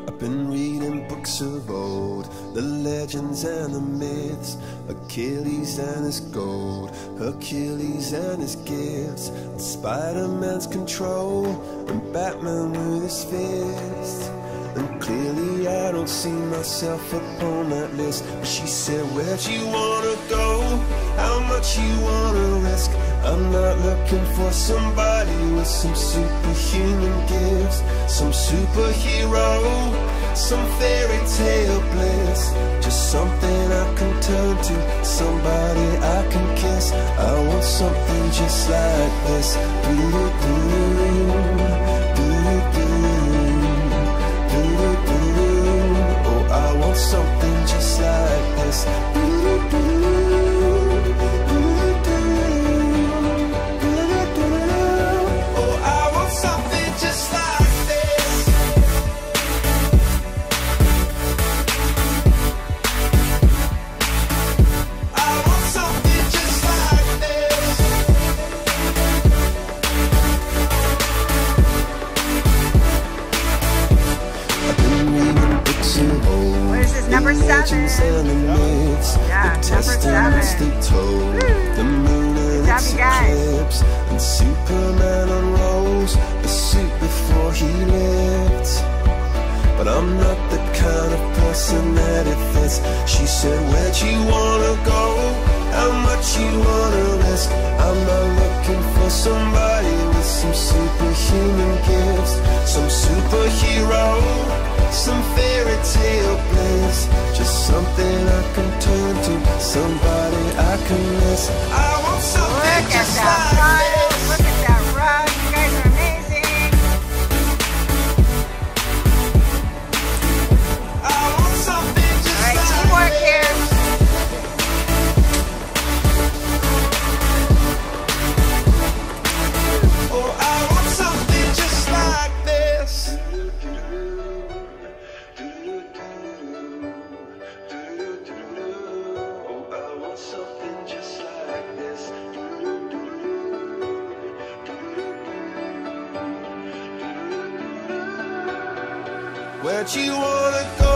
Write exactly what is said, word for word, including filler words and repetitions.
I've been reading books of old, the legends and the myths, Achilles and his gold, Hercules and his gifts, and Spider-Man's control, and Batman with his fists. And clearly I don't see myself upon that list. But she said, where'd you wanna go? How much you wanna risk? I'm not looking for somebody with some superhuman gifts, some superhero, some fairy tale bliss. Just something I can turn to, somebody I can kiss. I want something just like this. Doo-doo-doo, doo-doo-doo. Oh, I want something just like this. Oh, I want something just like this. I want something just like this. I've been reading books of old. What is this, number seven? Yeah, number seven. The moon and its eclipse, and Superman unrolls the suit before he lived. But I'm not the kind of person that it fits. She said, where'd you wanna go? How much you wanna risk? I'm not looking for somebody with some superhuman gifts, some superhero, some fairy tale bliss. Just something I can turn to, somebody I can miss. I want something Look at just that like pile. this. Look at that rug. You guys are amazing. I want something just All right, like teamwork this. here. Oh, I want something just like this. Oh, I want something just like this. Where'd you wanna go?